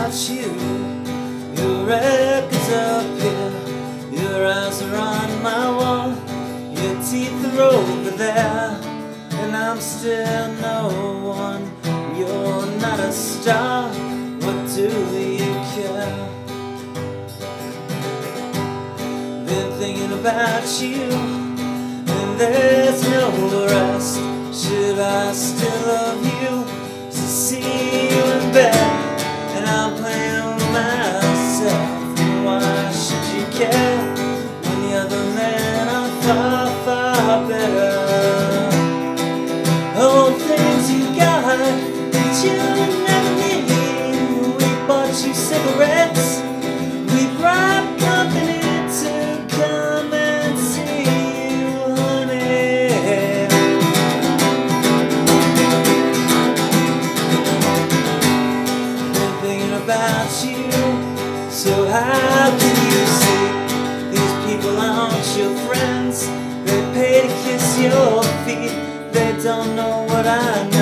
about you. Your record's up here, your eyes are on my wall, your teeth are over there, and I'm still no one. You're not a star, what do you care? Been thinking about you, and there's no rest. Should I still love you to see you in bed? And I'm playing with myself. Why should you care when the other men are far, far better? Old things you got that you never need. We bought you cigarettes, we brought company to come and see you, honey. Been thinking about you, so how can you see these people aren't your friends? They pay to kiss your feet, they don't know what I know.